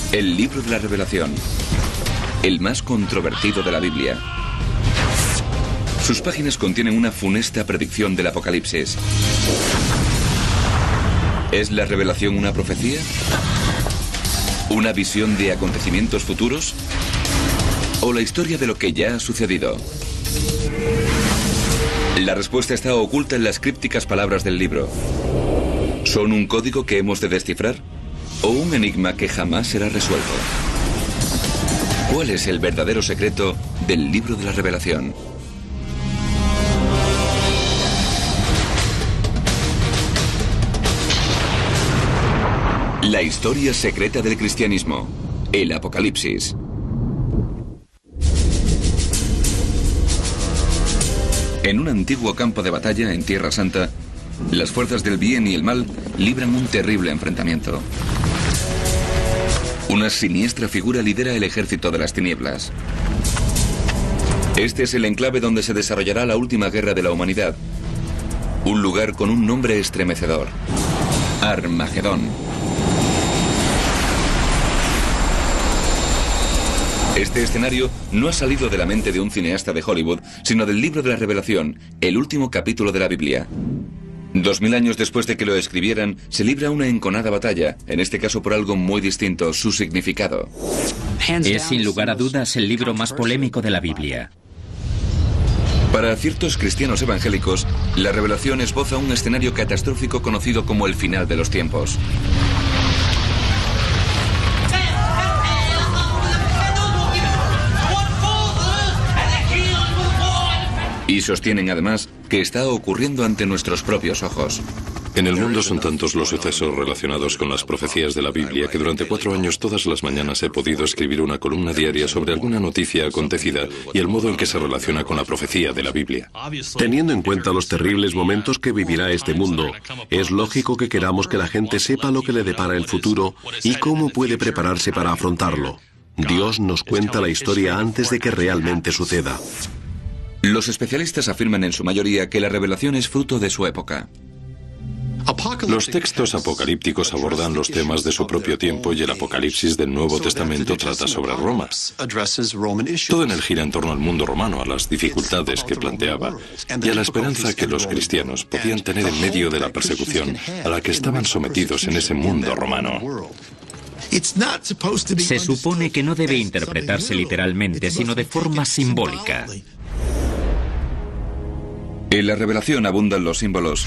El libro de la Revelación, el más controvertido de la Biblia. Sus páginas contienen una funesta predicción del Apocalipsis. ¿Es la revelación una profecía? ¿Una visión de acontecimientos futuros? ¿O la historia de lo que ya ha sucedido? La respuesta está oculta en las crípticas palabras del libro. ¿Son un código que hemos de descifrar? ¿O un enigma que jamás será resuelto? ¿Cuál es el verdadero secreto del libro de la Revelación? La historia secreta del cristianismo, el Apocalipsis. En un antiguo campo de batalla en Tierra Santa, las fuerzas del bien y el mal libran un terrible enfrentamiento. Una siniestra figura lidera el ejército de las tinieblas. Este es el enclave donde se desarrollará la última guerra de la humanidad. Un lugar con un nombre estremecedor: Armagedón. Este escenario no ha salido de la mente de un cineasta de Hollywood, sino del libro de la Revelación, el último capítulo de la Biblia. 2000 años después de que lo escribieran, se libra una enconada batalla, en este caso por algo muy distinto: su significado. Es sin lugar a dudas el libro más polémico de la Biblia. Para ciertos cristianos evangélicos, la Revelación esboza un escenario catastrófico conocido como el final de los tiempos. Y sostienen además que está ocurriendo ante nuestros propios ojos. En el mundo son tantos los sucesos relacionados con las profecías de la Biblia que durante 4 años todas las mañanas he podido escribir una columna diaria sobre alguna noticia acontecida y el modo en que se relaciona con la profecía de la Biblia. Teniendo en cuenta los terribles momentos que vivirá este mundo, es lógico que queramos que la gente sepa lo que le depara el futuro y cómo puede prepararse para afrontarlo. Dios nos cuenta la historia antes de que realmente suceda. Los especialistas afirman en su mayoría que la Revelación es fruto de su época. Los textos apocalípticos abordan los temas de su propio tiempo y el Apocalipsis del Nuevo Testamento trata sobre Roma. Todo en él gira en torno al mundo romano, a las dificultades que planteaba y a la esperanza que los cristianos podían tener en medio de la persecución a la que estaban sometidos en ese mundo romano. Se supone que no debe interpretarse literalmente, sino de forma simbólica. En la Revelación abundan los símbolos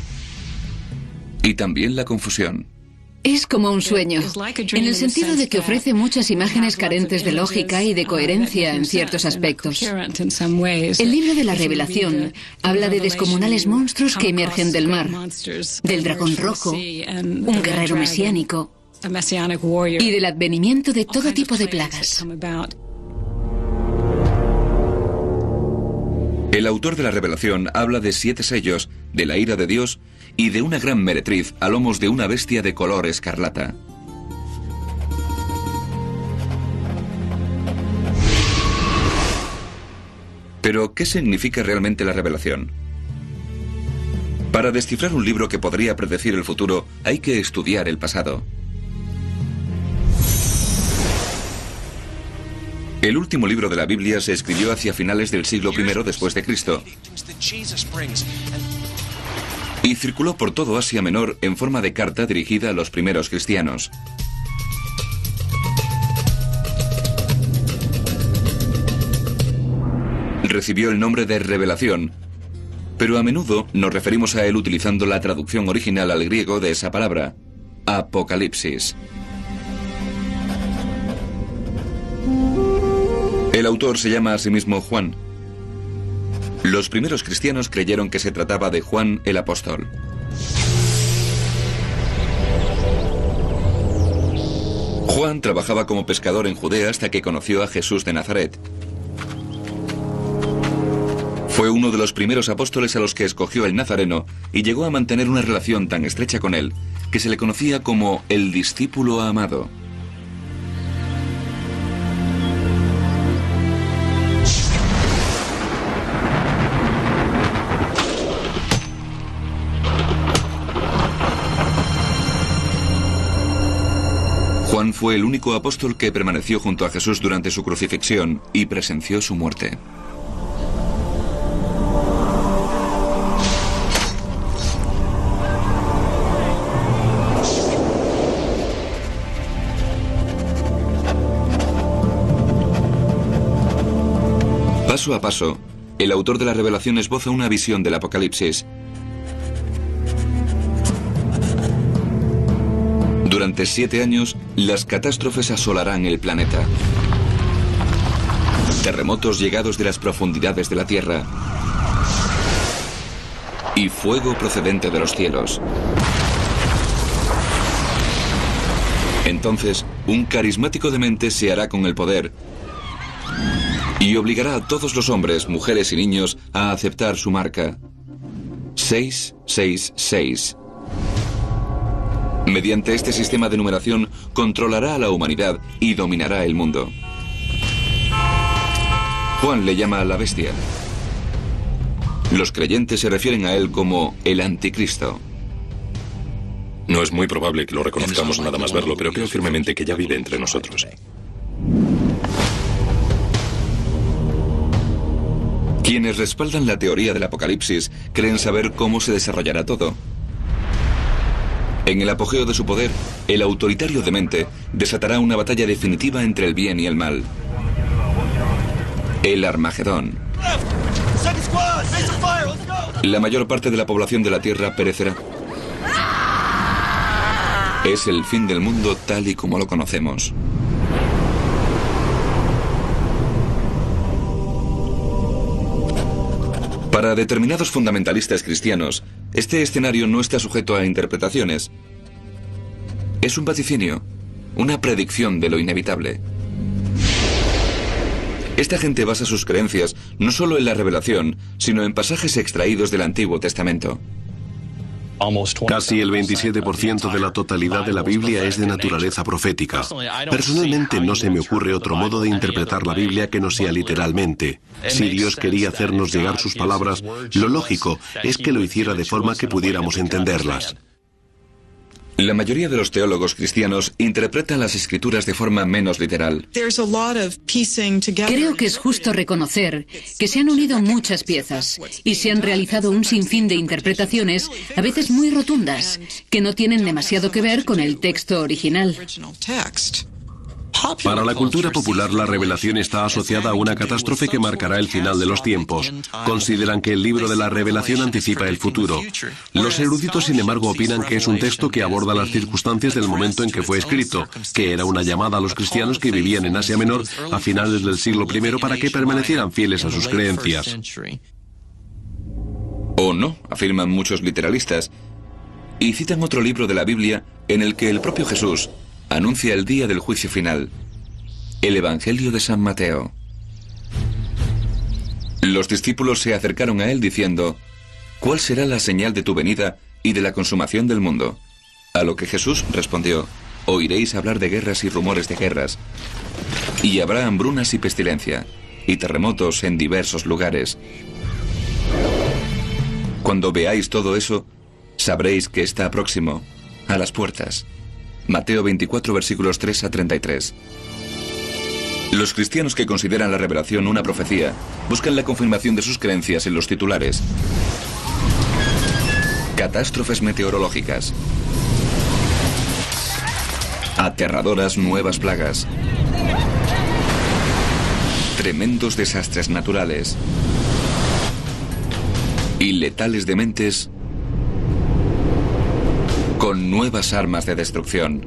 y también la confusión. Es como un sueño, en el sentido de que ofrece muchas imágenes carentes de lógica y de coherencia en ciertos aspectos. El libro de la Revelación habla de descomunales monstruos que emergen del mar, del dragón rojo, un guerrero mesiánico y del advenimiento de todo tipo de plagas. El autor de la Revelación habla de 7 sellos, de la ira de Dios y de una gran meretriz a lomos de una bestia de color escarlata. Pero, ¿qué significa realmente la Revelación? Para descifrar un libro que podría predecir el futuro, hay que estudiar el pasado. El último libro de la Biblia se escribió hacia finales del siglo I después de Cristo y circuló por todo Asia Menor en forma de carta dirigida a los primeros cristianos. Recibió el nombre de Revelación, pero a menudo nos referimos a él utilizando la traducción original al griego de esa palabra, Apocalipsis. El autor se llama a sí mismo Juan. Los primeros cristianos creyeron que se trataba de Juan el Apóstol. Juan trabajaba como pescador en Judea hasta que conoció a Jesús de Nazaret. Fue uno de los primeros apóstoles a los que escogió el Nazareno y llegó a mantener una relación tan estrecha con él que se le conocía como el discípulo amado. Juan fue el único apóstol que permaneció junto a Jesús durante su crucifixión y presenció su muerte. Paso a paso, el autor de la Revelación esboza una visión del Apocalipsis. Durante 7 años, las catástrofes asolarán el planeta. Terremotos llegados de las profundidades de la Tierra. Y fuego procedente de los cielos. Entonces, un carismático demente se hará con el poder y obligará a todos los hombres, mujeres y niños a aceptar su marca. 666. Mediante este sistema de numeración controlará a la humanidad y dominará el mundo. Juan le llama a la bestia. Los creyentes se refieren a él como el anticristo. No es muy probable que lo reconozcamos nada más verlo, pero creo firmemente que ya vive entre nosotros. Quienes respaldan la teoría del Apocalipsis creen saber cómo se desarrollará todo. En el apogeo de su poder, el autoritario demente desatará una batalla definitiva entre el bien y el mal. El Armagedón. La mayor parte de la población de la Tierra perecerá. Es el fin del mundo tal y como lo conocemos. Para determinados fundamentalistas cristianos, este escenario no está sujeto a interpretaciones. Es un vaticinio, una predicción de lo inevitable. Esta gente basa sus creencias no solo en la revelación, sino en pasajes extraídos del Antiguo Testamento. Casi el 27% de la totalidad de la Biblia es de naturaleza profética. Personalmente no se me ocurre otro modo de interpretar la Biblia que no sea literalmente. Si Dios quería hacernos llegar sus palabras, lo lógico es que lo hiciera de forma que pudiéramos entenderlas. La mayoría de los teólogos cristianos interpretan las escrituras de forma menos literal. Creo que es justo reconocer que se han unido muchas piezas y se han realizado un sinfín de interpretaciones, a veces muy rotundas, que no tienen demasiado que ver con el texto original. Para la cultura popular, la revelación está asociada a una catástrofe que marcará el final de los tiempos. Consideran que el libro de la Revelación anticipa el futuro. Los eruditos, sin embargo, opinan que es un texto que aborda las circunstancias del momento en que fue escrito, que era una llamada a los cristianos que vivían en Asia Menor a finales del siglo I para que permanecieran fieles a sus creencias. O no, afirman muchos literalistas, y citan otro libro de la Biblia en el que el propio Jesús anuncia el día del juicio final, el Evangelio de San Mateo. Los discípulos se acercaron a él diciendo: ¿cuál será la señal de tu venida y de la consumación del mundo? A lo que Jesús respondió: oiréis hablar de guerras y rumores de guerras, y habrá hambrunas y pestilencia, y terremotos en diversos lugares. Cuando veáis todo eso, sabréis que está próximo, a las puertas. Mateo 24, versículos 3 a 33. Los cristianos que consideran la revelación una profecía buscan la confirmación de sus creencias en los titulares. Catástrofes meteorológicas. Aterradoras nuevas plagas. Tremendos desastres naturales. Y letales dementes con nuevas armas de destrucción.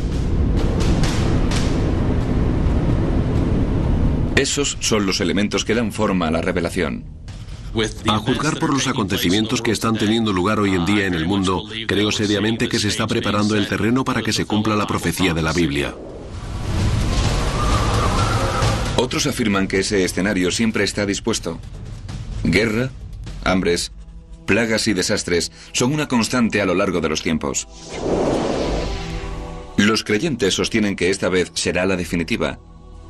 Esos son los elementos que dan forma a la revelación. A juzgar por los acontecimientos que están teniendo lugar hoy en día en el mundo, creo seriamente que se está preparando el terreno para que se cumpla la profecía de la Biblia. Otros afirman que ese escenario siempre está dispuesto. Guerra, hambres, plagas y desastres son una constante a lo largo de los tiempos. Los creyentes sostienen que esta vez será la definitiva.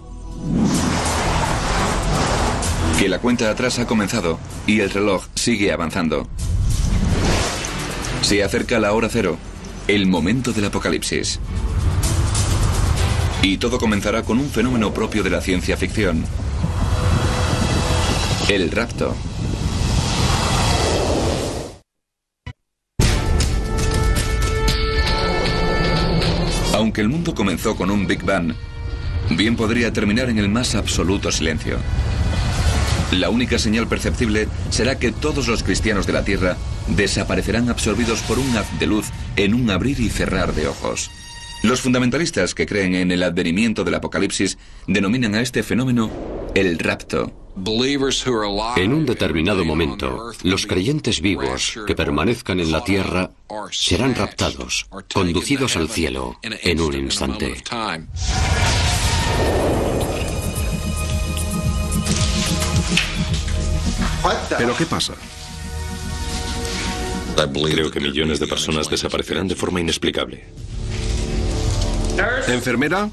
Que la cuenta atrás ha comenzado y el reloj sigue avanzando. Se acerca la hora cero, el momento del apocalipsis. Y todo comenzará con un fenómeno propio de la ciencia ficción: el rapto. Aunque el mundo comenzó con un Big Bang, bien podría terminar en el más absoluto silencio. La única señal perceptible será que todos los cristianos de la Tierra desaparecerán absorbidos por un haz de luz en un abrir y cerrar de ojos. Los fundamentalistas que creen en el advenimiento del apocalipsis denominan a este fenómeno el rapto. En un determinado momento, los creyentes vivos que permanezcan en la tierra serán raptados, conducidos al cielo en un instante. ¿Pero qué pasa? Creo que millones de personas desaparecerán de forma inexplicable. ¿Enfermera?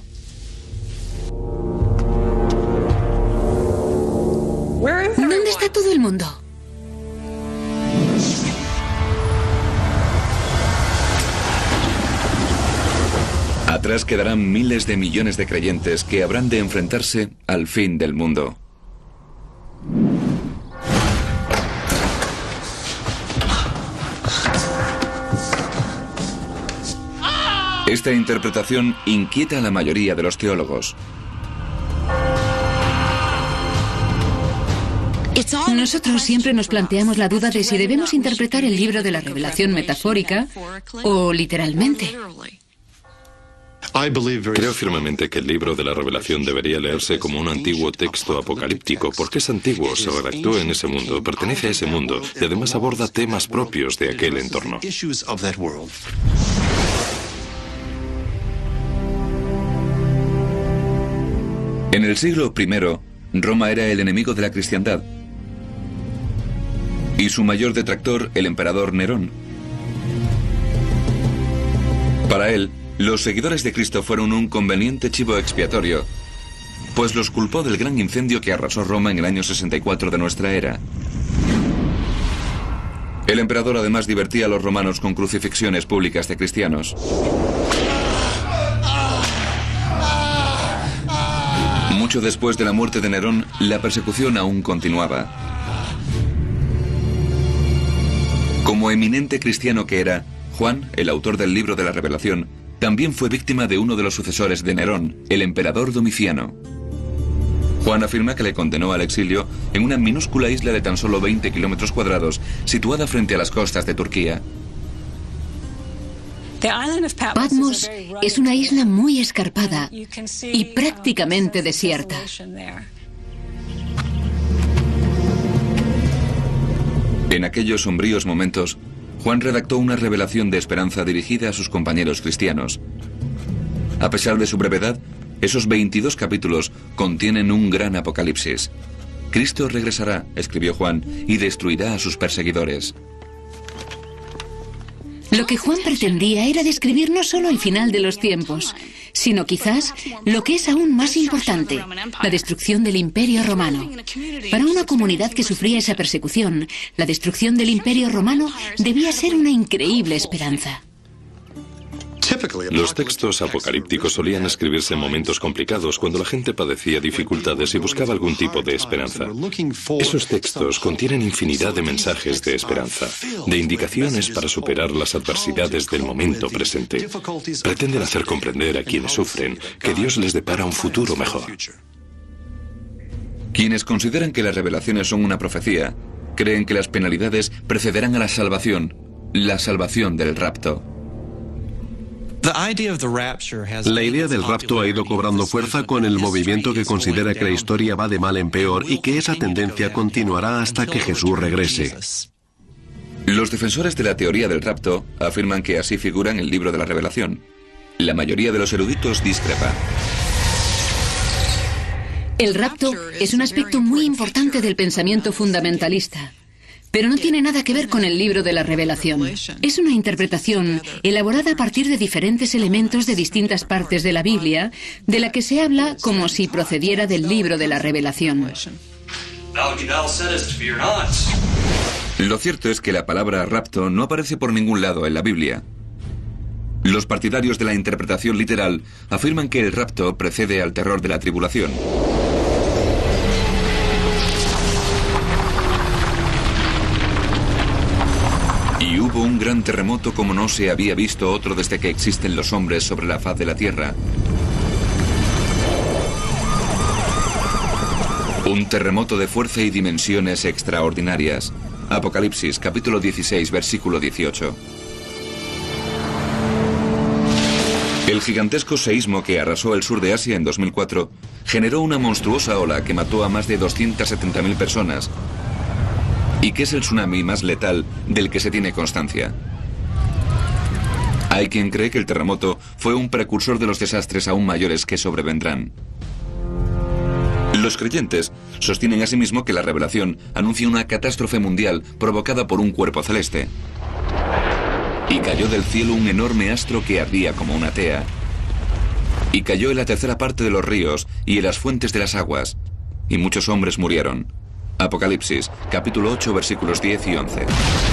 ¿Dónde está todo el mundo? Atrás quedarán miles de millones de creyentes que habrán de enfrentarse al fin del mundo. Esta interpretación inquieta a la mayoría de los teólogos. Nosotros siempre nos planteamos la duda de si debemos interpretar el libro de la Revelación metafórica o literalmente. Creo firmemente que el libro de la Revelación debería leerse como un antiguo texto apocalíptico, porque es antiguo, se redactó en ese mundo, pertenece a ese mundo y además aborda temas propios de aquel entorno. En el siglo I, Roma era el enemigo de la cristiandad y su mayor detractor, el emperador Nerón. Para él, los seguidores de Cristo fueron un conveniente chivo expiatorio, pues los culpó del gran incendio que arrasó Roma en el año 64 de nuestra era. El emperador además divertía a los romanos con crucifixiones públicas de cristianos. Mucho después de la muerte de Nerón, la persecución aún continuaba. Como eminente cristiano que era, Juan, el autor del libro de la Revelación, también fue víctima de uno de los sucesores de Nerón, el emperador Domiciano. Juan afirma que le condenó al exilio en una minúscula isla de tan solo 20 kilómetros cuadrados, situada frente a las costas de Turquía. Patmos es una isla muy escarpada y prácticamente desierta. En aquellos sombríos momentos, Juan redactó una revelación de esperanza dirigida a sus compañeros cristianos. A pesar de su brevedad, esos 22 capítulos contienen un gran apocalipsis. Cristo regresará, escribió Juan, y destruirá a sus perseguidores. Lo que Juan pretendía era describir no solo el final de los tiempos, sino quizás lo que es aún más importante, la destrucción del Imperio Romano. Para una comunidad que sufría esa persecución, la destrucción del Imperio Romano debía ser una increíble esperanza. Los textos apocalípticos solían escribirse en momentos complicados, cuando la gente padecía dificultades y buscaba algún tipo de esperanza. Esos textos contienen infinidad de mensajes de esperanza, de indicaciones para superar las adversidades del momento presente. Pretenden hacer comprender a quienes sufren que Dios les depara un futuro mejor. Quienes consideran que las revelaciones son una profecía, creen que las penalidades precederán a la salvación del rapto. La idea del rapto ha ido cobrando fuerza con el movimiento que considera que la historia va de mal en peor y que esa tendencia continuará hasta que Jesús regrese. Los defensores de la teoría del rapto afirman que así figura en el libro de la Revelación. La mayoría de los eruditos discrepa. El rapto es un aspecto muy importante del pensamiento fundamentalista, pero no tiene nada que ver con el libro de la Revelación. Es una interpretación elaborada a partir de diferentes elementos de distintas partes de la Biblia, de la que se habla como si procediera del libro de la Revelación. Lo cierto es que la palabra rapto no aparece por ningún lado en la Biblia. Los partidarios de la interpretación literal afirman que el rapto precede al terror de la tribulación. Y hubo un gran terremoto como no se había visto otro desde que existen los hombres sobre la faz de la tierra. Un terremoto de fuerza y dimensiones extraordinarias. Apocalipsis, capítulo 16, versículo 18. El gigantesco seísmo que arrasó el sur de Asia en 2004 generó una monstruosa ola que mató a más de 270.000 personas y que es el tsunami más letal del que se tiene constancia. Hay quien cree que el terremoto fue un precursor de los desastres aún mayores que sobrevendrán. Los creyentes sostienen asimismo que la revelación anuncia una catástrofe mundial provocada por un cuerpo celeste. Y cayó del cielo un enorme astro que ardía como una tea. Y cayó en la tercera parte de los ríos y en las fuentes de las aguas. Y muchos hombres murieron. Apocalipsis, capítulo 8, versículos 10 y 11.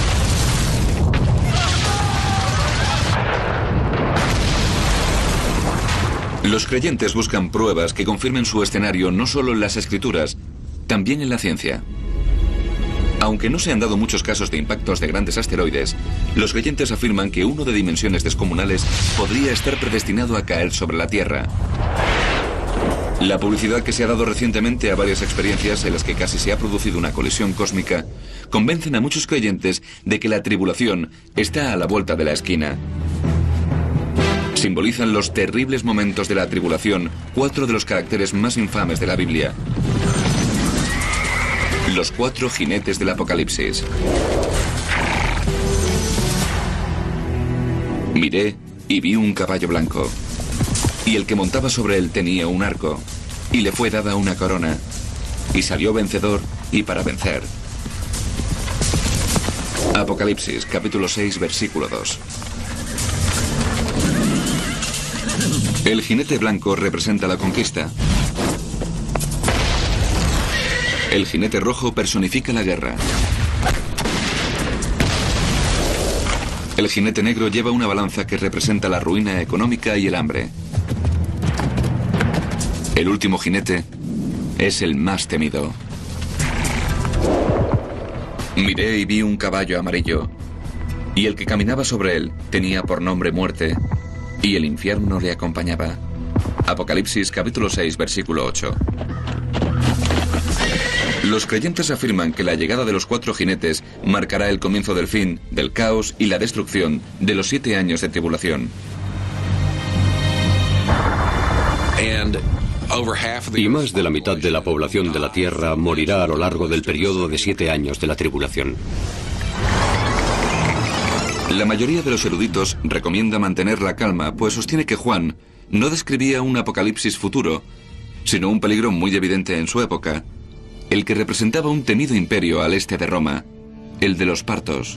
Los creyentes buscan pruebas que confirmen su escenario no solo en las escrituras, también en la ciencia. Aunque no se han dado muchos casos de impactos de grandes asteroides, los creyentes afirman que uno de dimensiones descomunales podría estar predestinado a caer sobre la Tierra. La publicidad que se ha dado recientemente a varias experiencias en las que casi se ha producido una colisión cósmica convencen a muchos creyentes de que la tribulación está a la vuelta de la esquina. Simbolizan los terribles momentos de la tribulación 4 de los caracteres más infames de la Biblia. Los 4 jinetes del Apocalipsis. Miré y vi un caballo blanco, y el que montaba sobre él tenía un arco, y le fue dada una corona, y salió vencedor y para vencer. Apocalipsis, capítulo 6, versículo 2. El jinete blanco representa la conquista. El jinete rojo personifica la guerra. El jinete negro lleva una balanza que representa la ruina económica y el hambre. El último jinete es el más temido. Miré y vi un caballo amarillo, y el que caminaba sobre él tenía por nombre Muerte, y el infierno le acompañaba. Apocalipsis, capítulo 6, versículo 8. Los creyentes afirman que la llegada de los 4 jinetes marcará el comienzo del fin, del caos y la destrucción de los 7 años de tribulación. Y más de la mitad de la población de la Tierra morirá a lo largo del periodo de 7 años de la tribulación. La mayoría de los eruditos recomienda mantener la calma, pues sostiene que Juan no describía un apocalipsis futuro, sino un peligro muy evidente en su época, el que representaba un temido imperio al este de Roma, el de los partos.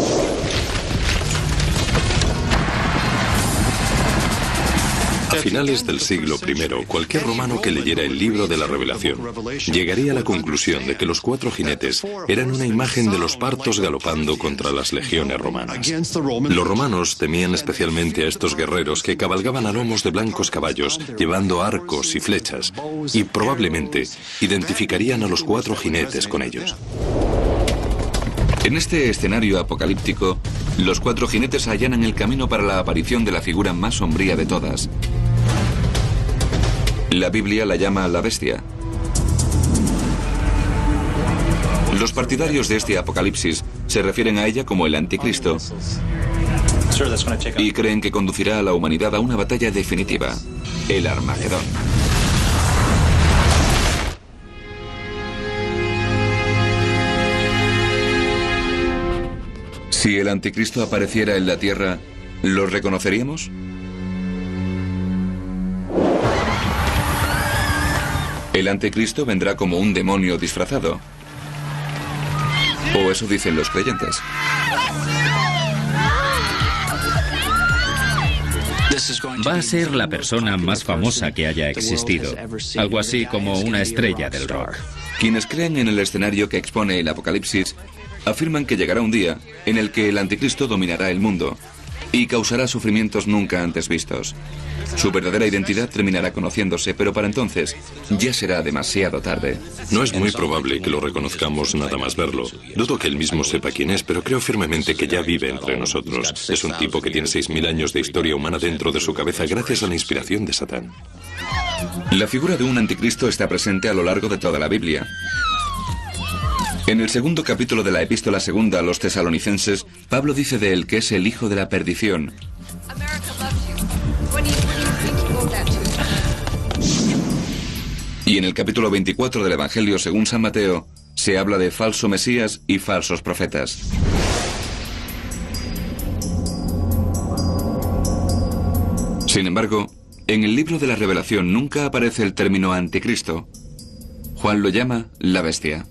A finales del siglo I, cualquier romano que leyera el libro de la Revelación llegaría a la conclusión de que los 4 jinetes eran una imagen de los partos galopando contra las legiones romanas. Los romanos temían especialmente a estos guerreros que cabalgaban a lomos de blancos caballos, llevando arcos y flechas, y probablemente identificarían a los 4 jinetes con ellos. En este escenario apocalíptico, los 4 jinetes allanan el camino para la aparición de la figura más sombría de todas. La Biblia la llama la bestia. Los partidarios de este apocalipsis se refieren a ella como el anticristo y creen que conducirá a la humanidad a una batalla definitiva, el Armagedón. Si el anticristo apareciera en la tierra, ¿lo reconoceríamos? El anticristo vendrá como un demonio disfrazado. O eso dicen los creyentes. Va a ser la persona más famosa que haya existido. Algo así como una estrella del rock. Quienes creen en el escenario que expone el Apocalipsis afirman que llegará un día en el que el anticristo dominará el mundo y causará sufrimientos nunca antes vistos. Su verdadera identidad terminará conociéndose, pero para entonces ya será demasiado tarde. No es muy probable que lo reconozcamos nada más verlo. Dudo que él mismo sepa quién es, pero creo firmemente que ya vive entre nosotros. Es un tipo que tiene 6.000 años de historia humana dentro de su cabeza gracias a la inspiración de Satán. La figura de un anticristo está presente a lo largo de toda la Biblia. En el segundo capítulo de la epístola segunda a los tesalonicenses, Pablo dice de él que es el hijo de la perdición. Y en el capítulo 24 del Evangelio según San Mateo, se habla de falso Mesías y falsos profetas. Sin embargo, en el libro de la Revelación nunca aparece el término anticristo. Juan lo llama la bestia.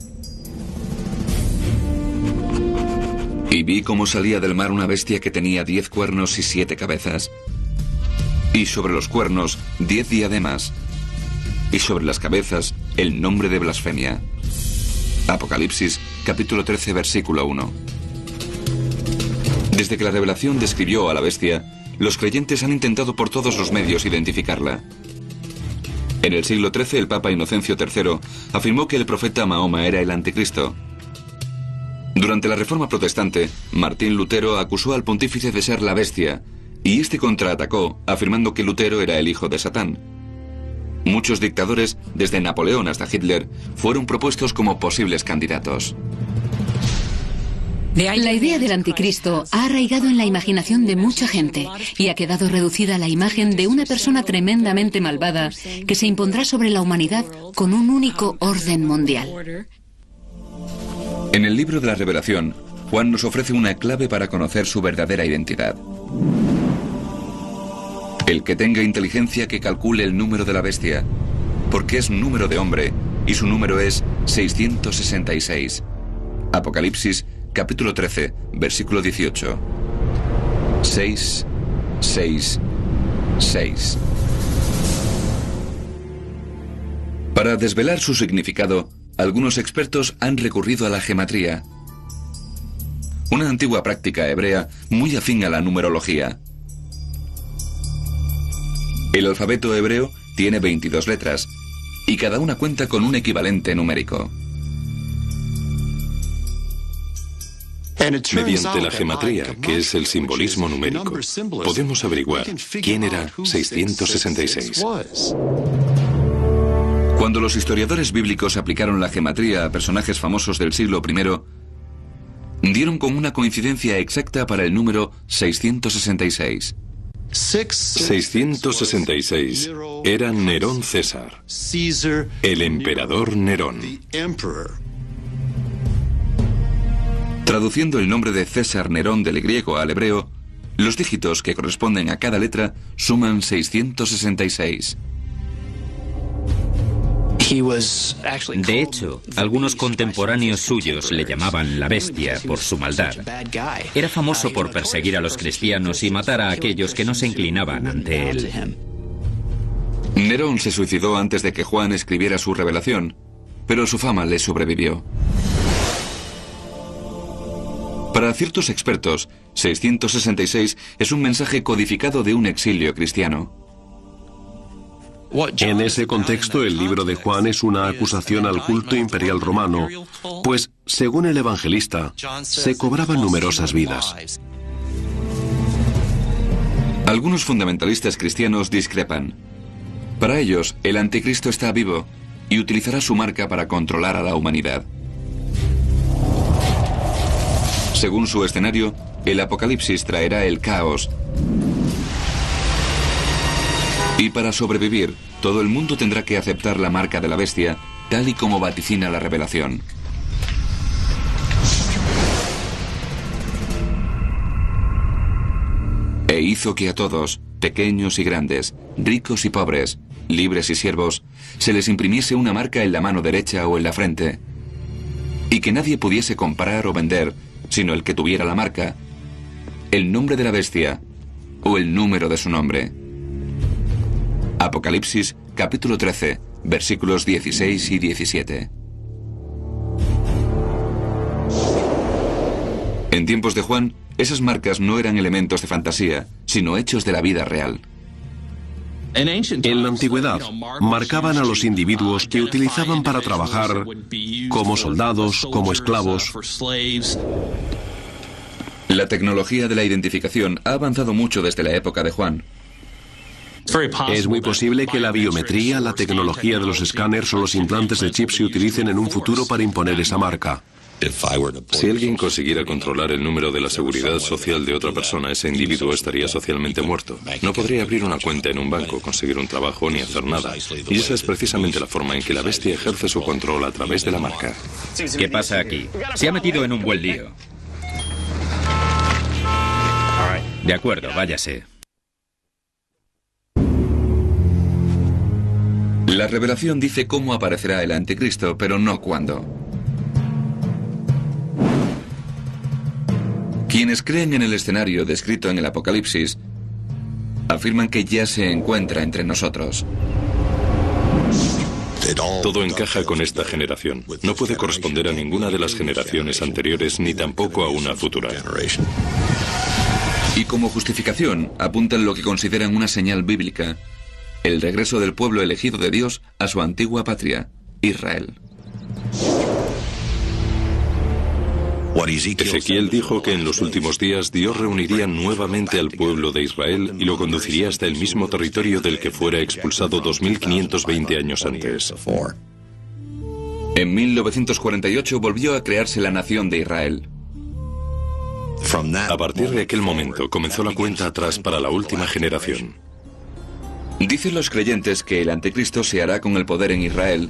Y vi cómo salía del mar una bestia que tenía 10 cuernos y 7 cabezas. Y sobre los cuernos 10 diademas. Y sobre las cabezas el nombre de blasfemia. Apocalipsis, capítulo 13, versículo 1. Desde que la Revelación describió a la bestia, los creyentes han intentado por todos los medios identificarla. En el siglo XIII, el Papa Inocencio III afirmó que el profeta Mahoma era el anticristo. Durante la Reforma Protestante, Martín Lutero acusó al pontífice de ser la bestia, y este contraatacó, afirmando que Lutero era el hijo de Satán. Muchos dictadores, desde Napoleón hasta Hitler, fueron propuestos como posibles candidatos. La idea del anticristo ha arraigado en la imaginación de mucha gente y ha quedado reducida a la imagen de una persona tremendamente malvada que se impondrá sobre la humanidad con un único orden mundial. En el libro de la Revelación, Juan nos ofrece una clave para conocer su verdadera identidad. El que tenga inteligencia que calcule el número de la bestia, porque es número de hombre y su número es 666. Apocalipsis, capítulo 13, versículo 18. 6, 6, 6. Para desvelar su significado, algunos expertos han recurrido a la gematría, una antigua práctica hebrea muy afín a la numerología. El alfabeto hebreo tiene 22 letras, y cada una cuenta con un equivalente numérico. Mediante la gematría, que es el simbolismo numérico, podemos averiguar quién era 666. Cuando los historiadores bíblicos aplicaron la gematría a personajes famosos del siglo I, dieron con una coincidencia exacta para el número 666. 666 era Nerón César, el emperador Nerón. Traduciendo el nombre de César Nerón del griego al hebreo, los dígitos que corresponden a cada letra suman 666. De hecho, algunos contemporáneos suyos le llamaban la bestia por su maldad. Era famoso por perseguir a los cristianos y matar a aquellos que no se inclinaban ante él. Nerón se suicidó antes de que Juan escribiera su revelación, pero su fama le sobrevivió. Para ciertos expertos, 666 es un mensaje codificado de un exilio cristiano. En ese contexto, el libro de Juan es una acusación al culto imperial romano, pues, según el evangelista, se cobraban numerosas vidas. Algunos fundamentalistas cristianos discrepan. Para ellos, el anticristo está vivo y utilizará su marca para controlar a la humanidad. Según su escenario, el Apocalipsis traerá el caos. Y para sobrevivir, todo el mundo tendrá que aceptar la marca de la bestia, tal y como vaticina la Revelación. E hizo que a todos, pequeños y grandes, ricos y pobres, libres y siervos, se les imprimiese una marca en la mano derecha o en la frente, y que nadie pudiese comprar o vender, sino el que tuviera la marca, el nombre de la bestia o el número de su nombre. Apocalipsis, capítulo 13, versículos 16 y 17. En tiempos de Juan, Esas marcas no eran elementos de fantasía, sino hechos de la vida real. En la antigüedad, marcaban a los individuos que utilizaban para trabajar como soldados, como esclavos. La tecnología de la identificación ha avanzado mucho desde la época de Juan. Es muy posible que la biometría, la tecnología de los escáneres o los implantes de chip se utilicen en un futuro para imponer esa marca. Si alguien consiguiera controlar el número de la seguridad social de otra persona, ese individuo estaría socialmente muerto. No podría abrir una cuenta en un banco, conseguir un trabajo ni hacer nada. Y esa es precisamente la forma en que la bestia ejerce su control a través de la marca. ¿Qué pasa aquí? Se ha metido en un buen lío. De acuerdo, váyase. La revelación dice cómo aparecerá el anticristo, pero no cuándo. Quienes creen en el escenario descrito en el Apocalipsis afirman que ya se encuentra entre nosotros. Todo encaja con esta generación. No puede corresponder a ninguna de las generaciones anteriores ni tampoco a una futura. Y como justificación apuntan lo que consideran una señal bíblica: el regreso del pueblo elegido de Dios a su antigua patria, Israel. Ezequiel dijo que en los últimos días Dios reuniría nuevamente al pueblo de Israel y lo conduciría hasta el mismo territorio del que fuera expulsado 2520 años antes. En 1948 volvió a crearse la nación de Israel. A partir de aquel momento comenzó la cuenta atrás para la última generación. Dicen los creyentes que el anticristo se hará con el poder en Israel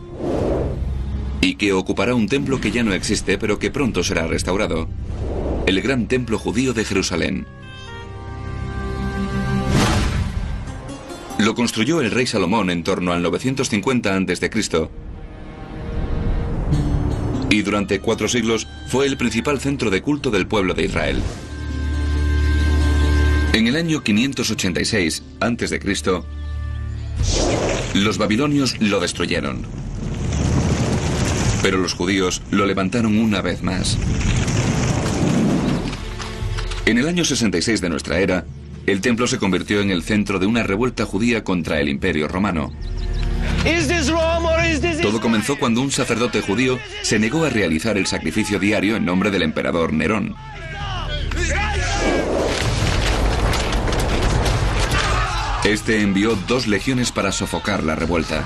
y que ocupará un templo que ya no existe, pero que pronto será restaurado: el gran templo judío de Jerusalén. Lo construyó el rey Salomón en torno al 950 a.C. y durante 4 siglos fue el principal centro de culto del pueblo de Israel. En el año 586 a.C., los babilonios lo destruyeron. Pero los judíos lo levantaron una vez más. En el año 66 de nuestra era, el templo se convirtió en el centro de una revuelta judía contra el Imperio Romano. Todo comenzó cuando un sacerdote judío se negó a realizar el sacrificio diario en nombre del emperador Nerón. Este envió 2 legiones para sofocar la revuelta.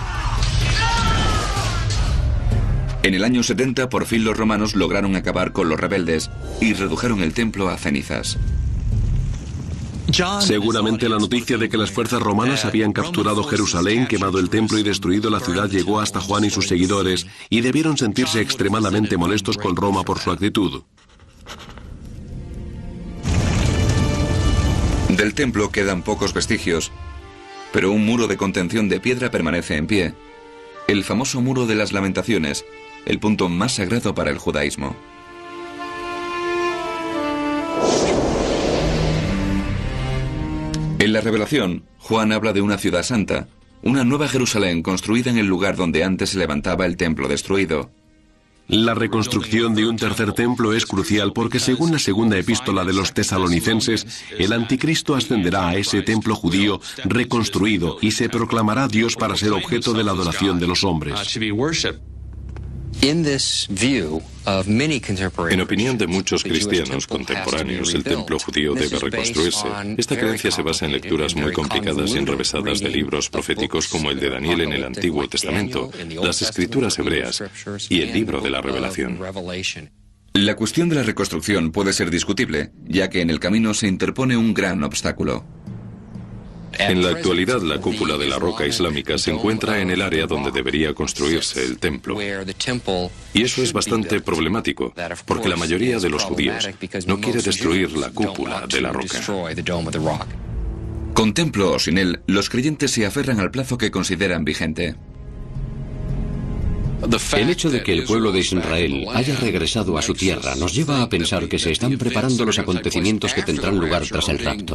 En el año 70, por fin los romanos lograron acabar con los rebeldes y redujeron el templo a cenizas. Seguramente la noticia de que las fuerzas romanas habían capturado Jerusalén, quemado el templo y destruido la ciudad llegó hasta Juan y sus seguidores, y debieron sentirse extremadamente molestos con Roma por su actitud. Del templo quedan pocos vestigios, pero un muro de contención de piedra permanece en pie: el famoso muro de las Lamentaciones, el punto más sagrado para el judaísmo. En la Revelación, Juan habla de una ciudad santa, una nueva Jerusalén construida en el lugar donde antes se levantaba el templo destruido. La reconstrucción de un tercer templo es crucial porque, según la segunda epístola de los tesalonicenses, el anticristo ascenderá a ese templo judío reconstruido y se proclamará Dios para ser objeto de la adoración de los hombres. En opinión de muchos cristianos contemporáneos, el templo judío debe reconstruirse. Esta creencia se basa en lecturas muy complicadas y enrevesadas de libros proféticos como el de Daniel en el Antiguo Testamento, las escrituras hebreas y el libro de la Revelación. La cuestión de la reconstrucción puede ser discutible, ya que en el camino se interpone un gran obstáculo. En la actualidad, la cúpula de la roca islámica se encuentra en el área donde debería construirse el templo. Y eso es bastante problemático, porque la mayoría de los judíos no quiere destruir la cúpula de la roca. Con templo o sin él, los creyentes se aferran al plazo que consideran vigente. El hecho de que el pueblo de Israel haya regresado a su tierra nos lleva a pensar que se están preparando los acontecimientos que tendrán lugar tras el rapto.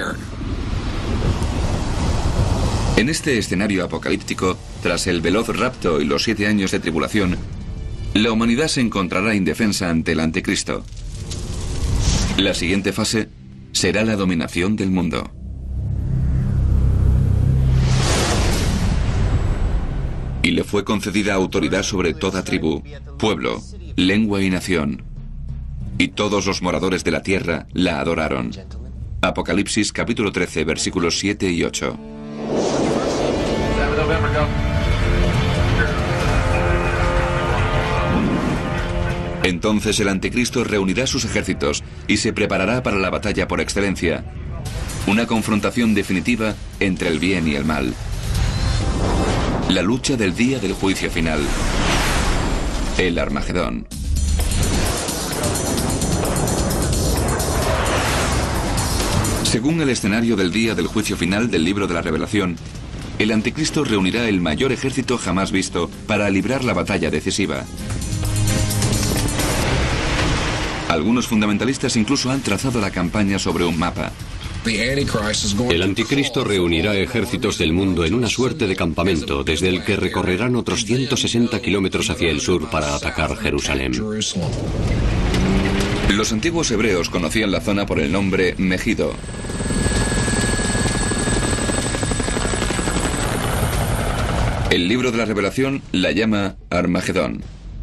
En este escenario apocalíptico, tras el veloz rapto y los 7 años de tribulación, la humanidad se encontrará indefensa ante el anticristo. La siguiente fase será la dominación del mundo. Y le fue concedida autoridad sobre toda tribu, pueblo, lengua y nación. Y todos los moradores de la tierra la adoraron. Apocalipsis capítulo 13, versículos 7 y 8. Entonces el anticristo reunirá sus ejércitos y se preparará para la batalla por excelencia, una confrontación definitiva entre el bien y el mal. La lucha del día del juicio final, el Armagedón. Según el escenario del día del juicio final del libro de la Revelación, el anticristo reunirá el mayor ejército jamás visto para librar la batalla decisiva. Algunos fundamentalistas incluso han trazado la campaña sobre un mapa. El anticristo reunirá ejércitos del mundo en una suerte de campamento, desde el que recorrerán otros 160 kilómetros hacia el sur para atacar Jerusalén. Los antiguos hebreos conocían la zona por el nombre Megido. El libro de la Revelación la llama Armagedón.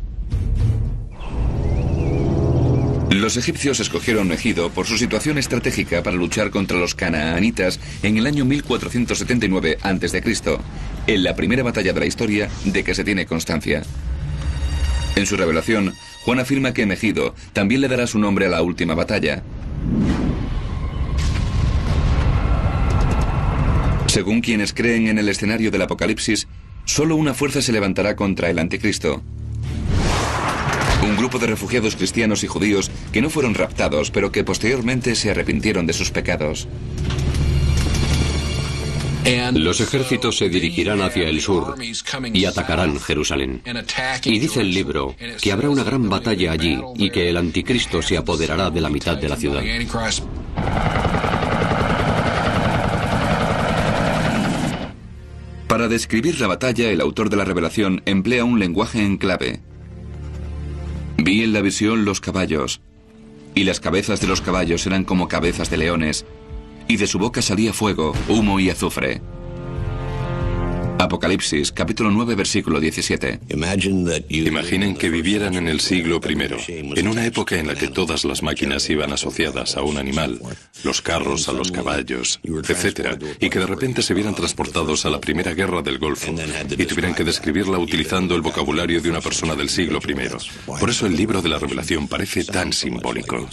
Los egipcios escogieron Megido por su situación estratégica para luchar contra los canaanitas en el año 1479 a.C., en la primera batalla de la historia de que se tiene constancia. En su revelación, Juan afirma que Megido también le dará su nombre a la última batalla. Según quienes creen en el escenario del Apocalipsis, solo una fuerza se levantará contra el anticristo. Un grupo de refugiados cristianos y judíos que no fueron raptados, pero que posteriormente se arrepintieron de sus pecados. Los ejércitos se dirigirán hacia el sur y atacarán Jerusalén. Y dice el libro que habrá una gran batalla allí y que el anticristo se apoderará de la mitad de la ciudad. Para describir la batalla, el autor de la Revelación emplea un lenguaje en clave. Vi en la visión los caballos, y las cabezas de los caballos eran como cabezas de leones, y de su boca salía fuego, humo y azufre. Apocalipsis, capítulo 9, versículo 17. Imaginen que vivieran en el siglo I, en una época en la que todas las máquinas iban asociadas a un animal, los carros a los caballos, etc., y que de repente se vieran transportados a la Primera Guerra del Golfo y tuvieran que describirla utilizando el vocabulario de una persona del siglo I. Por eso el libro de la Revelación parece tan simbólico.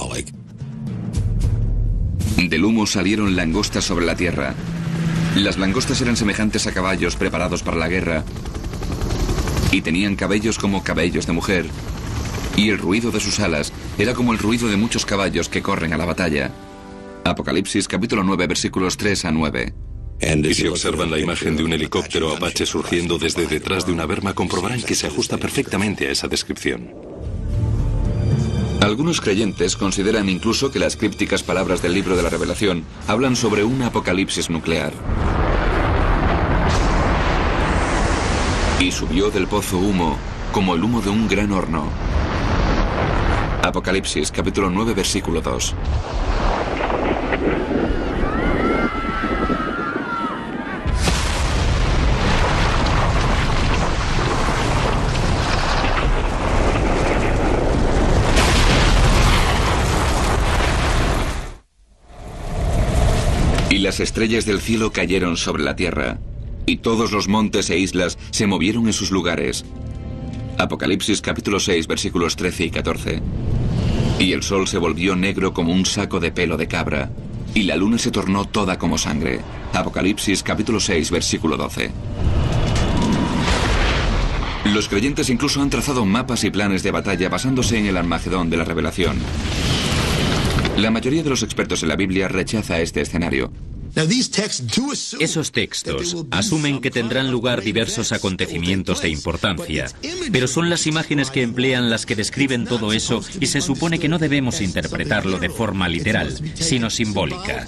Del humo salieron langostas sobre la tierra. Las langostas eran semejantes a caballos preparados para la guerra y tenían cabellos como cabellos de mujer, y el ruido de sus alas era como el ruido de muchos caballos que corren a la batalla. Apocalipsis capítulo 9 versículos 3 a 9. Y si observan la imagen de un helicóptero Apache surgiendo desde detrás de una berma, comprobarán que se ajusta perfectamente a esa descripción. Algunos creyentes consideran incluso que las crípticas palabras del libro de la Revelación hablan sobre un apocalipsis nuclear. Y subió del pozo humo, como el humo de un gran horno. Apocalipsis, capítulo 9, versículo 2. Y las estrellas del cielo cayeron sobre la tierra, y todos los montes e islas se movieron en sus lugares. Apocalipsis capítulo 6 versículos 13 y 14. Y el sol se volvió negro como un saco de pelo de cabra, y la luna se tornó toda como sangre. Apocalipsis capítulo 6 versículo 12. Los creyentes incluso han trazado mapas y planes de batalla basándose en el Armagedón de la Revelación. La mayoría de los expertos en la Biblia rechaza este escenario. Esos textos asumen que tendrán lugar diversos acontecimientos de importancia, pero son las imágenes que emplean las que describen todo eso y se supone que no debemos interpretarlo de forma literal, sino simbólica.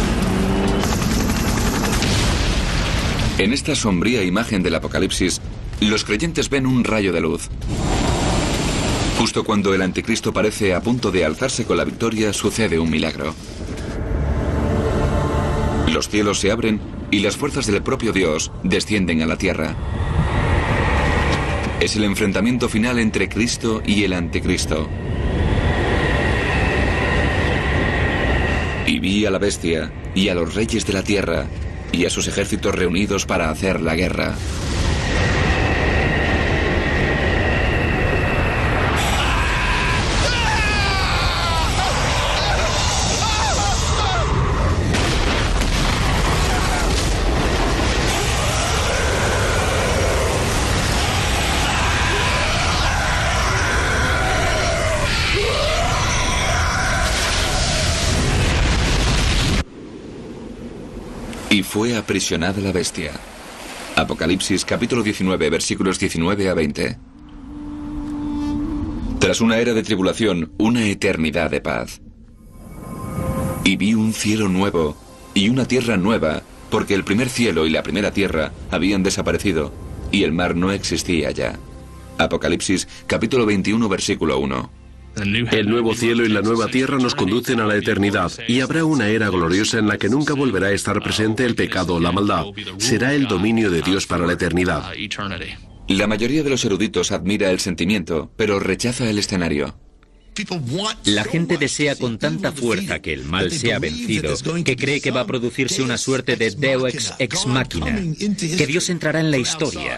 En esta sombría imagen del Apocalipsis, los creyentes ven un rayo de luz. Justo cuando el anticristo parece a punto de alzarse con la victoria, sucede un milagro. Los cielos se abren y las fuerzas del propio Dios descienden a la tierra. Es el enfrentamiento final entre Cristo y el anticristo. Y vi a la bestia y a los reyes de la tierra y a sus ejércitos reunidos para hacer la guerra. Y fue aprisionada la bestia. Apocalipsis capítulo 19, versículos 19 a 20. Tras una era de tribulación, una eternidad de paz. Y vi un cielo nuevo y una tierra nueva, porque el primer cielo y la primera tierra habían desaparecido, y el mar no existía ya. Apocalipsis capítulo 21, versículo 1. El nuevo cielo y la nueva tierra nos conducen a la eternidad, y habrá una era gloriosa en la que nunca volverá a estar presente el pecado o la maldad. Será el dominio de Dios para la eternidad. La mayoría de los eruditos admira el sentimiento, pero rechaza el escenario. La gente desea con tanta fuerza que el mal sea vencido, que cree que va a producirse una suerte de Deus ex machina, que Dios entrará en la historia.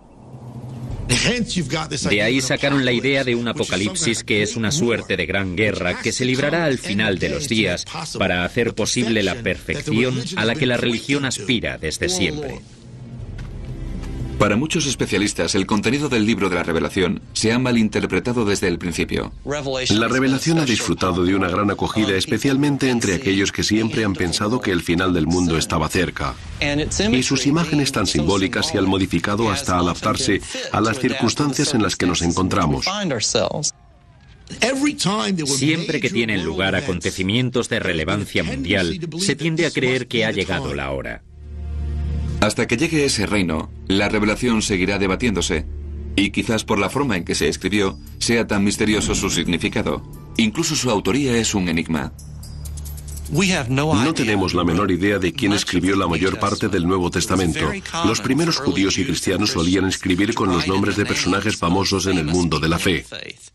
De ahí sacaron la idea de un apocalipsis que es una suerte de gran guerra que se librará al final de los días para hacer posible la perfección a la que la religión aspira desde siempre. Para muchos especialistas, el contenido del libro de la Revelación se ha malinterpretado desde el principio. La Revelación ha disfrutado de una gran acogida, especialmente entre aquellos que siempre han pensado que el final del mundo estaba cerca. Y sus imágenes tan simbólicas se han modificado hasta adaptarse a las circunstancias en las que nos encontramos. Siempre que tienen lugar acontecimientos de relevancia mundial, se tiende a creer que ha llegado la hora. Hasta que llegue ese reino, la revelación seguirá debatiéndose, y quizás por la forma en que se escribió, sea tan misterioso su significado. Incluso su autoría es un enigma. No tenemos la menor idea de quién escribió la mayor parte del Nuevo Testamento. Los primeros judíos y cristianos solían escribir con los nombres de personajes famosos en el mundo de la fe.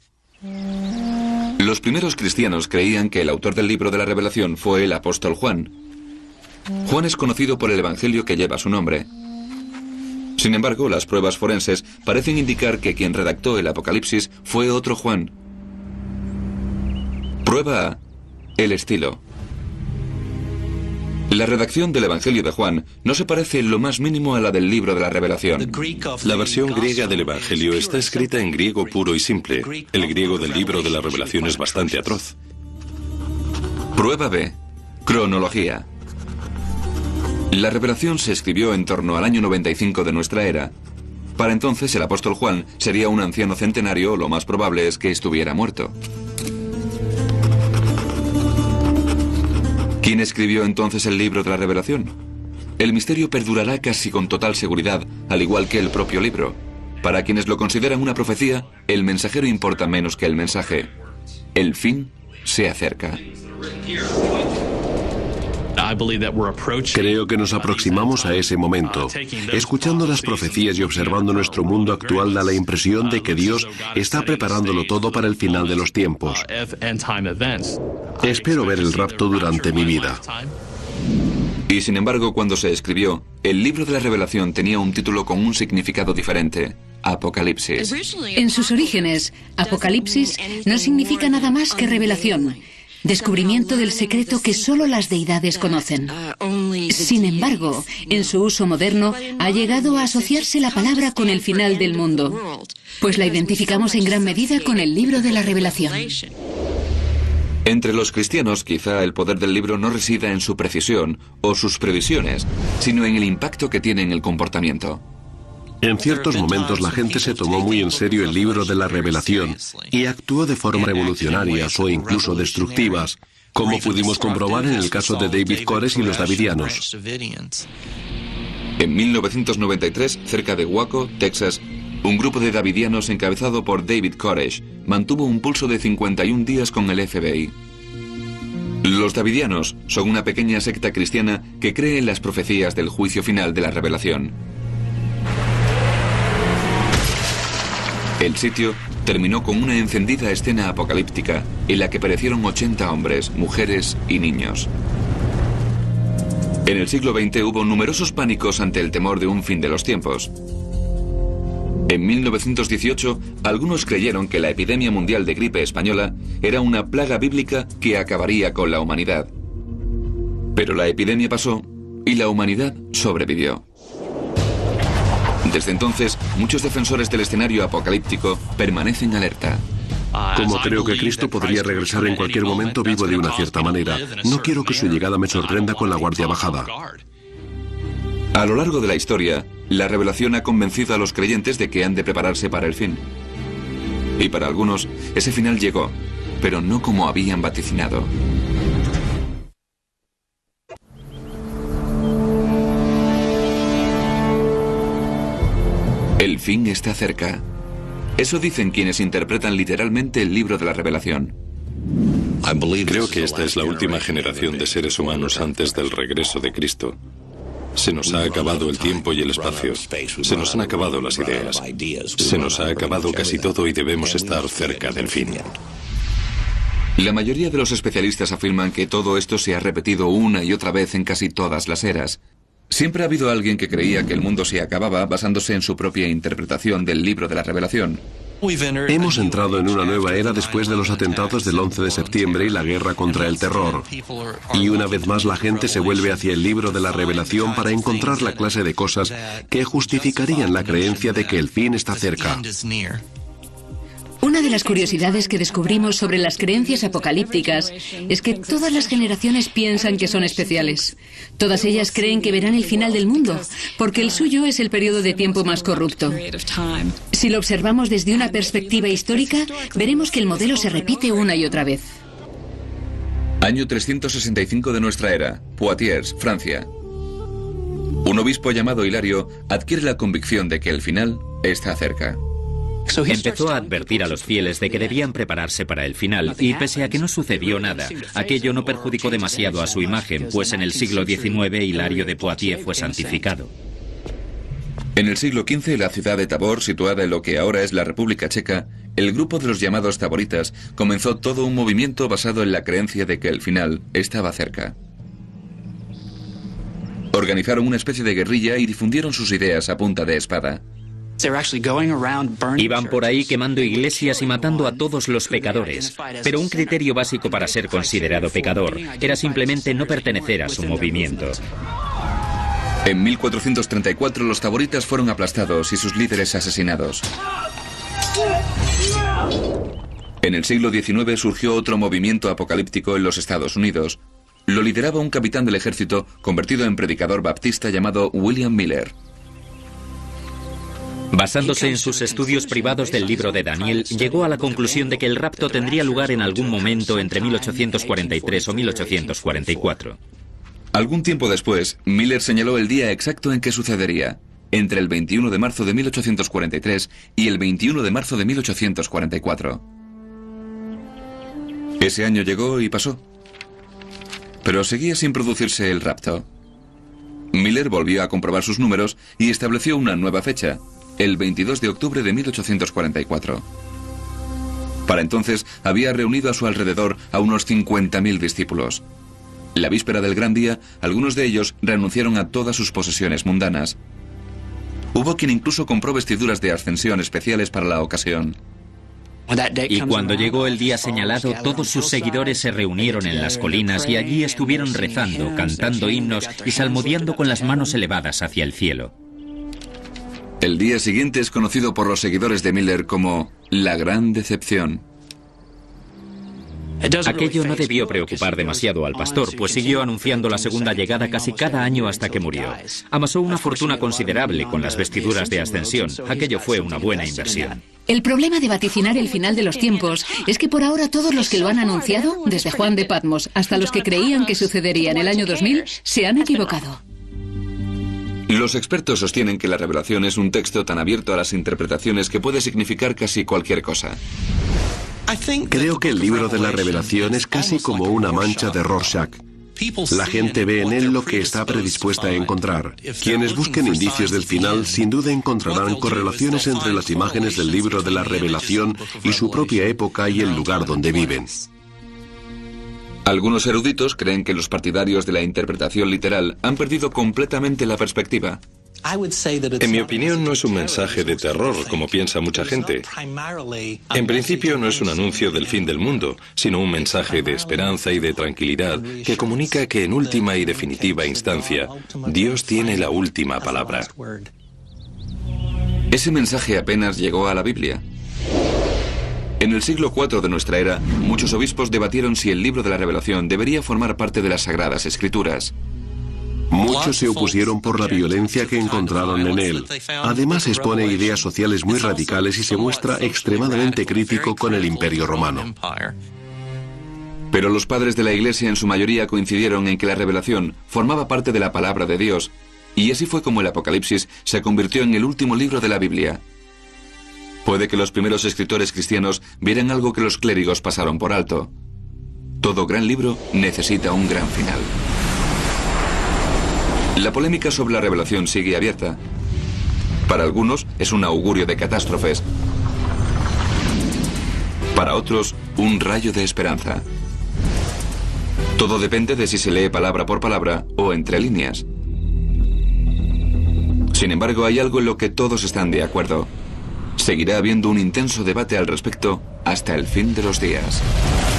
Los primeros cristianos creían que el autor del libro de la Revelación fue el apóstol Juan. Juan es conocido por el evangelio que lleva su nombre. Sin embargo, las pruebas forenses parecen indicar que quien redactó el Apocalipsis fue otro Juan. Prueba A: el estilo. La redacción del Evangelio de Juan no se parece en lo más mínimo a la del libro de la Revelación. La versión griega del Evangelio está escrita en griego puro y simple. El griego del libro de la Revelación es bastante atroz. Prueba B: cronología. La Revelación se escribió en torno al año 95 de nuestra era. Para entonces el apóstol Juan sería un anciano centenario, lo más probable es que estuviera muerto. ¿Quién escribió entonces el libro de la Revelación? El misterio perdurará casi con total seguridad, al igual que el propio libro. Para quienes lo consideran una profecía, el mensajero importa menos que el mensaje. El fin se acerca. Creo que nos aproximamos a ese momento. Escuchando las profecías y observando nuestro mundo actual da la impresión de que Dios está preparándolo todo para el final de los tiempos. Espero ver el rapto durante mi vida. Y sin embargo, cuando se escribió, el libro de la Revelación tenía un título con un significado diferente: Apocalipsis. En sus orígenes, Apocalipsis no significa nada más que revelación, descubrimiento del secreto que solo las deidades conocen. Sin embargo, en su uso moderno ha llegado a asociarse la palabra con el final del mundo, pues la identificamos en gran medida con el libro de la Revelación. Entre los cristianos, quizá el poder del libro no resida en su precisión o sus previsiones, sino en el impacto que tiene en el comportamiento. En ciertos momentos la gente se tomó muy en serio el libro de la Revelación y actuó de forma revolucionarias o incluso destructivas, como pudimos comprobar en el caso de David Koresh y los davidianos. En 1993, cerca de Waco, Texas, un grupo de davidianos encabezado por David Koresh mantuvo un pulso de 51 días con el FBI. Los davidianos son una pequeña secta cristiana que cree en las profecías del juicio final de la revelación. El sitio terminó con una encendida escena apocalíptica en la que perecieron 80 hombres, mujeres y niños. En el siglo XX hubo numerosos pánicos ante el temor de un fin de los tiempos. En 1918, algunos creyeron que la epidemia mundial de gripe española era una plaga bíblica que acabaría con la humanidad. Pero la epidemia pasó y la humanidad sobrevivió. Desde entonces, muchos defensores del escenario apocalíptico permanecen alerta. Como creo que Cristo podría regresar en cualquier momento, vivo de una cierta manera. No quiero que su llegada me sorprenda con la guardia bajada. A lo largo de la historia, la revelación ha convencido a los creyentes de que han de prepararse para el fin. Y para algunos, ese final llegó, pero no como habían vaticinado. El fin está cerca. Eso dicen quienes interpretan literalmente el libro de la Revelación. Creo que esta es la última generación de seres humanos antes del regreso de Cristo. Se nos ha acabado el tiempo y el espacio. Se nos han acabado las ideas. Se nos ha acabado casi todo y debemos estar cerca del fin. La mayoría de los especialistas afirman que todo esto se ha repetido una y otra vez en casi todas las eras. Siempre ha habido alguien que creía que el mundo se acababa basándose en su propia interpretación del libro de la Revelación. Hemos entrado en una nueva era después de los atentados del 11 de septiembre y la guerra contra el terror. Y una vez más la gente se vuelve hacia el libro de la Revelación para encontrar la clase de cosas que justificarían la creencia de que el fin está cerca. Una de las curiosidades que descubrimos sobre las creencias apocalípticas es que todas las generaciones piensan que son especiales. Todas ellas creen que verán el final del mundo, porque el suyo es el periodo de tiempo más corrupto. Si lo observamos desde una perspectiva histórica, veremos que el modelo se repite una y otra vez. Año 365 de nuestra era, Poitiers, Francia. Un obispo llamado Hilario adquiere la convicción de que el final está cerca. Empezó a advertir a los fieles de que debían prepararse para el final, y pese a que no sucedió nada, aquello no perjudicó demasiado a su imagen, pues en el siglo XIX Hilario de Poitiers fue santificado. En el siglo XV, la ciudad de Tabor, situada en lo que ahora es la República Checa, el grupo de los llamados taboritas comenzó todo un movimiento basado en la creencia de que el final estaba cerca. Organizaron una especie de guerrilla y difundieron sus ideas a punta de espada. Iban por ahí quemando iglesias y matando a todos los pecadores, pero un criterio básico para ser considerado pecador era simplemente no pertenecer a su movimiento. En 1434 los taboritas fueron aplastados y sus líderes asesinados. En el siglo XIX surgió otro movimiento apocalíptico en los Estados Unidos. Lo lideraba un capitán del ejército convertido en predicador baptista llamado William Miller. Basándose en sus estudios privados del libro de Daniel, llegó a la conclusión de que el rapto tendría lugar en algún momento entre 1843 o 1844. Algún tiempo después, Miller señaló el día exacto en que sucedería, entre el 21 de marzo de 1843 y el 21 de marzo de 1844. Ese año llegó y pasó, pero seguía sin producirse el rapto. Miller volvió a comprobar sus números y estableció una nueva fecha, el 22 de octubre de 1844. Para entonces había reunido a su alrededor a unos 50.000 discípulos. La víspera del gran día, algunos de ellos renunciaron a todas sus posesiones mundanas. Hubo quien incluso compró vestiduras de ascensión especiales para la ocasión. Y cuando llegó el día señalado, todos sus seguidores se reunieron en las colinas y allí estuvieron rezando, cantando himnos y salmodiando con las manos elevadas hacia el cielo. El día siguiente es conocido por los seguidores de Miller como la Gran Decepción. Aquello no debió preocupar demasiado al pastor, pues siguió anunciando la segunda llegada casi cada año hasta que murió. Amasó una fortuna considerable con las vestiduras de ascensión. Aquello fue una buena inversión. El problema de vaticinar el final de los tiempos es que por ahora todos los que lo han anunciado, desde Juan de Patmos hasta los que creían que sucedería en el año 2000, se han equivocado. Los expertos sostienen que la revelación es un texto tan abierto a las interpretaciones que puede significar casi cualquier cosa. Creo que el libro de la Revelación es casi como una mancha de Rorschach. La gente ve en él lo que está predispuesta a encontrar. Quienes busquen indicios del final sin duda encontrarán correlaciones entre las imágenes del libro de la Revelación y su propia época y el lugar donde viven. Algunos eruditos creen que los partidarios de la interpretación literal han perdido completamente la perspectiva. En mi opinión, no es un mensaje de terror, como piensa mucha gente. En principio, no es un anuncio del fin del mundo, sino un mensaje de esperanza y de tranquilidad que comunica que en última y definitiva instancia, Dios tiene la última palabra. Ese mensaje apenas llegó a la Biblia. En el siglo IV de nuestra era, muchos obispos debatieron si el libro de la Revelación debería formar parte de las Sagradas Escrituras. Muchos se opusieron por la violencia que encontraron en él. Además expone ideas sociales muy radicales y se muestra extremadamente crítico con el Imperio Romano. Pero los padres de la Iglesia en su mayoría coincidieron en que la Revelación formaba parte de la palabra de Dios, y así fue como el Apocalipsis se convirtió en el último libro de la Biblia. Puede que los primeros escritores cristianos vieran algo que los clérigos pasaron por alto. Todo gran libro necesita un gran final. La polémica sobre la Revelación sigue abierta. Para algunos es un augurio de catástrofes. Para otros, un rayo de esperanza. Todo depende de si se lee palabra por palabra o entre líneas. Sin embargo, hay algo en lo que todos están de acuerdo. Seguirá habiendo un intenso debate al respecto hasta el fin de los días.